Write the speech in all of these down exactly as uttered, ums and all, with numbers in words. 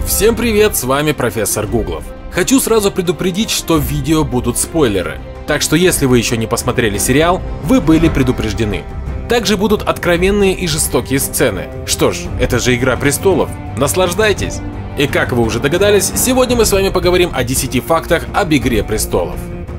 Всем привет, с вами профессор Гуглов. Хочу сразу предупредить, что в видео будут спойлеры, так что если вы еще не посмотрели сериал, вы были предупреждены. Также будут откровенные и жестокие сцены. Что ж, это же Игра престолов, наслаждайтесь! И как вы уже догадались, сегодня мы с вами поговорим о десяти фактах об Игре престолов.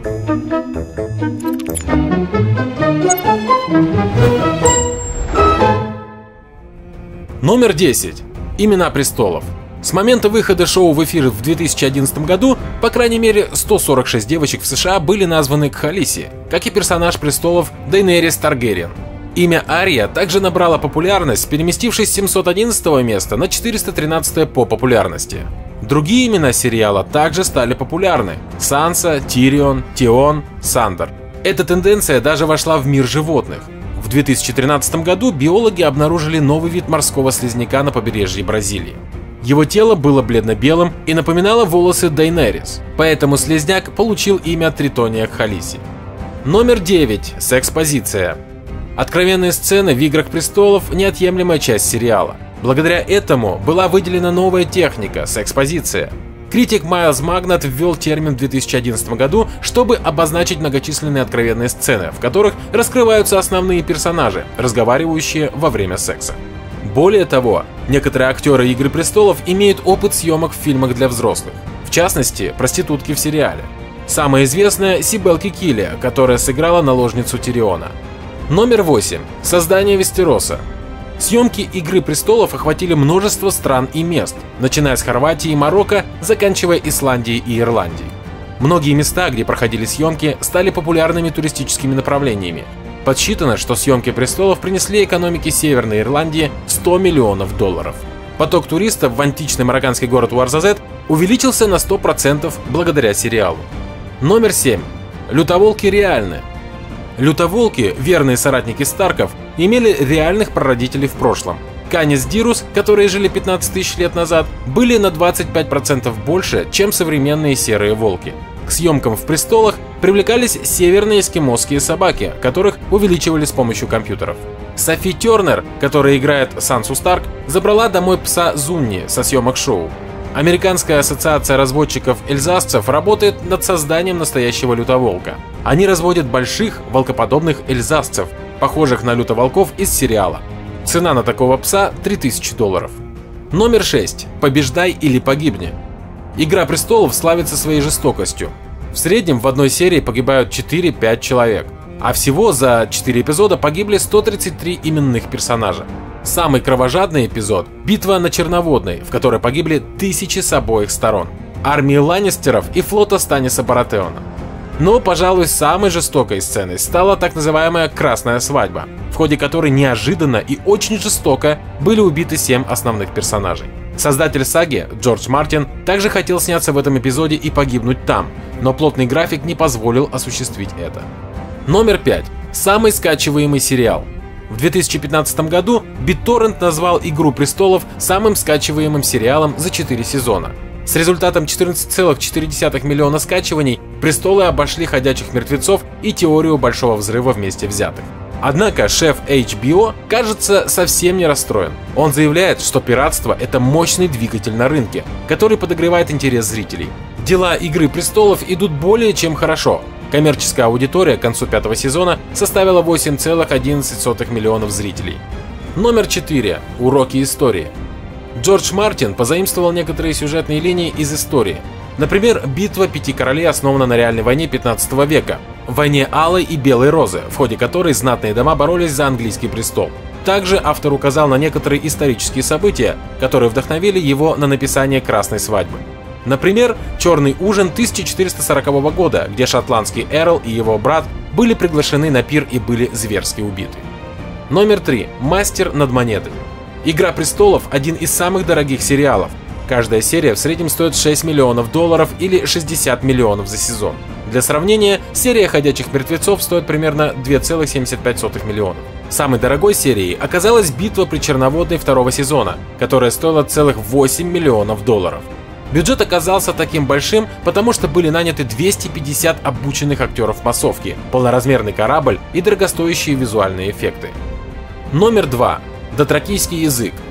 Номер десять. Имена престолов. С момента выхода шоу в эфир в две тысячи одиннадцатом году, по крайней мере, сто сорок шесть девочек в США были названы Кхалиси, как и персонаж престолов Дейенерис Таргариен. Имя Ария также набрало популярность, переместившись с семьсот одиннадцатого места на четыреста тринадцатое по популярности. Другие имена сериала также стали популярны – Санса, Тирион, Тион, Сандер. Эта тенденция даже вошла в мир животных. В две тысячи тринадцатом году биологи обнаружили новый вид морского слизняка на побережье Бразилии. Его тело было бледно-белым и напоминало волосы Дейенерис, поэтому слизняк получил имя Тритония Кхалиси. Номер девять. Секс-позиция. Откровенные сцены в Играх престолов – неотъемлемая часть сериала. Благодаря этому была выделена новая техника – секс-позиция. Критик Майлз Магнат ввел термин в две тысячи одиннадцатом году, чтобы обозначить многочисленные откровенные сцены, в которых раскрываются основные персонажи, разговаривающие во время секса. Более того, некоторые актеры Игры престолов имеют опыт съемок в фильмах для взрослых, в частности, проститутки в сериале. Самая известная – Сибел Кекилия, которая сыграла наложницу Тириона. Номер восемь. Создание Вестероса. Съемки Игры престолов охватили множество стран и мест, начиная с Хорватии и Марокко, заканчивая Исландией и Ирландией. Многие места, где проходили съемки, стали популярными туристическими направлениями. Подсчитано, что съемки престолов принесли экономике Северной Ирландии сто миллионов долларов. Поток туристов в античный марокканский город Уарзазет увеличился на сто процентов благодаря сериалу. Номер семь. Лютоволки реальны. Лютоволки, верные соратники Старков, имели реальных прародителей в прошлом. Канис Дирус, которые жили пятнадцать тысяч лет назад, были на двадцать пять процентов больше, чем современные серые волки. К съемкам в престолах привлекались северные эскимосские собаки, которых увеличивали с помощью компьютеров. Софи Тернер, которая играет Сансу Старк, забрала домой пса Зунни со съемок шоу. Американская ассоциация разводчиков-эльзасцев работает над созданием настоящего лютоволка. Они разводят больших, волкоподобных эльзасцев, похожих на лютоволков из сериала. Цена на такого пса – три тысячи долларов. Номер шесть. Побеждай или погибни. Игра престолов славится своей жестокостью. В среднем в одной серии погибают четыре-пять человек, а всего за четыре эпизода погибли сто тридцать три именных персонажа. Самый кровожадный эпизод – битва на Черноводной, в которой погибли тысячи с обоих сторон. Армии Ланнистеров и флота Станниса Баратеона. Но, пожалуй, самой жестокой сценой стала так называемая «Красная свадьба», в ходе которой неожиданно и очень жестоко были убиты семь основных персонажей. Создатель саги, Джордж Мартин, также хотел сняться в этом эпизоде и погибнуть там, но плотный график не позволил осуществить это. Номер пять. Самый скачиваемый сериал. В две тысячи пятнадцатом году BitTorrent назвал «Игру престолов» самым скачиваемым сериалом за четыре сезона. С результатом четырнадцать целых четыре десятых миллиона скачиваний «Престолы» обошли «Ходячих мертвецов» и «Теорию большого взрыва» вместе взятых. Однако шеф эйч би о, кажется, совсем не расстроен. Он заявляет, что пиратство – это мощный двигатель на рынке, который подогревает интерес зрителей. Дела «Игры престолов» идут более чем хорошо. Коммерческая аудитория к концу пятого сезона составила восемь целых одиннадцать сотых миллионов зрителей. Номер четыре. Уроки истории. Джордж Мартин позаимствовал некоторые сюжетные линии из истории. Например, битва Пяти Королей основана на реальной войне пятнадцатого века, войне Алой и Белой Розы, в ходе которой знатные дома боролись за английский престол. Также автор указал на некоторые исторические события, которые вдохновили его на написание «Красной свадьбы». Например, «Черный ужин» тысяча четыреста сорокового года, где шотландский эрл и его брат были приглашены на пир и были зверски убиты. Номер три. Мастер над монетой. «Игра престолов» – один из самых дорогих сериалов. Каждая серия в среднем стоит шесть миллионов долларов или шестьдесят миллионов за сезон. Для сравнения, серия «Ходячих мертвецов» стоит примерно две целых семьдесят пять сотых миллиона. Самой дорогой серией оказалась «Битва при Черноводной» второго сезона, которая стоила целых восемь миллионов долларов. Бюджет оказался таким большим, потому что были наняты двести пятьдесят обученных актеров массовки, полноразмерный корабль и дорогостоящие визуальные эффекты. Номер два. Дотракийский язык.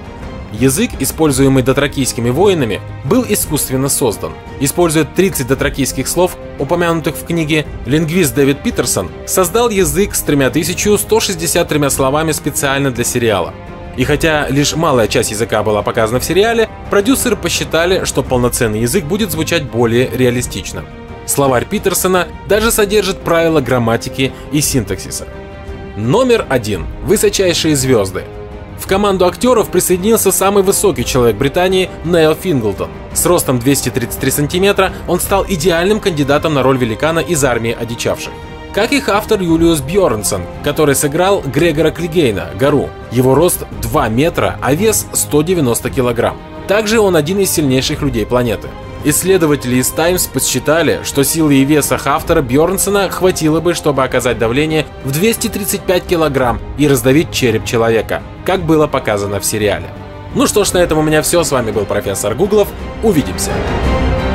Язык, используемый дотракийскими воинами, был искусственно создан. Используя тридцать дотракийских слов, упомянутых в книге, лингвист Дэвид Питерсон создал язык с три тысячи сто шестьдесят тремя словами специально для сериала. И хотя лишь малая часть языка была показана в сериале, продюсеры посчитали, что полноценный язык будет звучать более реалистично. Словарь Питерсона даже содержит правила грамматики и синтаксиса. Номер один. Высочайшие звезды. В команду актеров присоединился самый высокий человек Британии Нейл Финглтон. С ростом двести тридцать три сантиметра он стал идеальным кандидатом на роль великана из армии одичавших. Как их автор Юлиус Бьорнсон, который сыграл Грегора Клигейна, Гору. Его рост два метра, а вес сто девяносто килограмм. Также он один из сильнейших людей планеты. Исследователи из Times подсчитали, что силы и веса автора Бьорнсона хватило бы, чтобы оказать давление в двести тридцать пять килограмм и раздавить череп человека, как было показано в сериале. Ну что ж, на этом у меня все. С вами был профессор Гуглов. Увидимся!